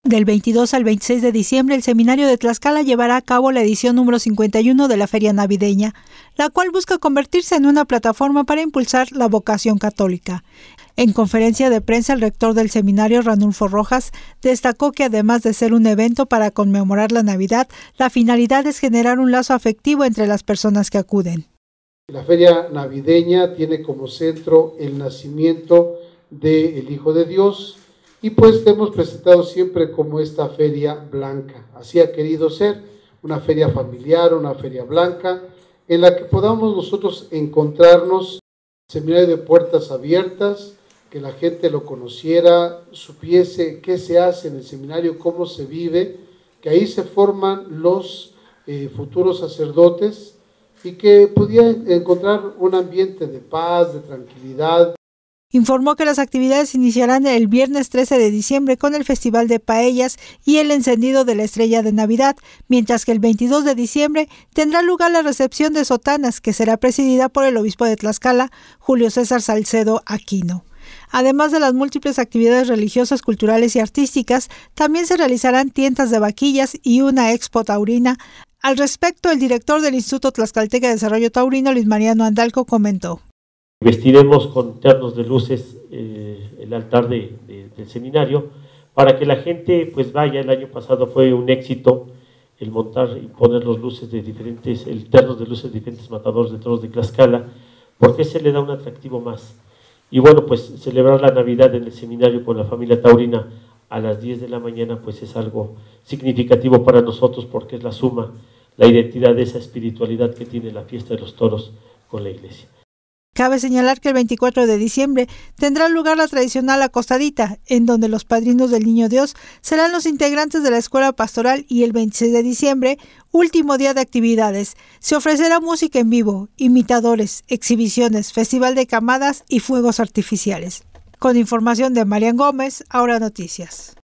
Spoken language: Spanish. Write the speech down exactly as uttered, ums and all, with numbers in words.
Del veintidós al veintiséis de diciembre, el Seminario de Tlaxcala llevará a cabo la edición número cincuenta y uno de la Feria Navideña, la cual busca convertirse en una plataforma para impulsar la vocación católica. En conferencia de prensa, el rector del seminario, Ranulfo Rojas, destacó que además de ser un evento para conmemorar la Navidad, la finalidad es generar un lazo afectivo entre las personas que acuden. La Feria Navideña tiene como centro el nacimiento del Hijo de Dios, y pues te hemos presentado siempre como esta feria blanca. Así ha querido ser, una feria familiar, una feria blanca, en la que podamos nosotros encontrarnos, seminario de puertas abiertas, que la gente lo conociera, supiese qué se hace en el seminario, cómo se vive, que ahí se forman los eh, futuros sacerdotes y que pudieran encontrar un ambiente de paz, de tranquilidad. Informó que las actividades iniciarán el viernes trece de diciembre con el Festival de Paellas y el encendido de la Estrella de Navidad, mientras que el veintidós de diciembre tendrá lugar la recepción de sotanas, que será presidida por el obispo de Tlaxcala, Julio César Salcedo Aquino. Además de las múltiples actividades religiosas, culturales y artísticas, también se realizarán tiendas de vaquillas y una expo taurina. Al respecto, el director del Instituto Tlaxcalteca de Desarrollo Taurino, Luis Mariano Andalco, comentó: Vestiremos con ternos de luces eh, el altar de, de, del seminario para que la gente pues vaya. El año pasado fue un éxito el montar y poner los luces de diferentes, el ternos de luces de diferentes matadores de toros de Tlaxcala, porque se le da un atractivo más. Y bueno, pues celebrar la Navidad en el seminario con la familia taurina a las diez de la mañana pues es algo significativo para nosotros, porque es la suma, la identidad de esa espiritualidad que tiene la fiesta de los toros con la iglesia. Cabe señalar que el veinticuatro de diciembre tendrá lugar la tradicional acostadita, en donde los padrinos del Niño Dios serán los integrantes de la Escuela Pastoral, y el veintiséis de diciembre, último día de actividades, se ofrecerá música en vivo, imitadores, exhibiciones, festival de camadas y fuegos artificiales. Con información de Marian Gómez, Ahora Noticias.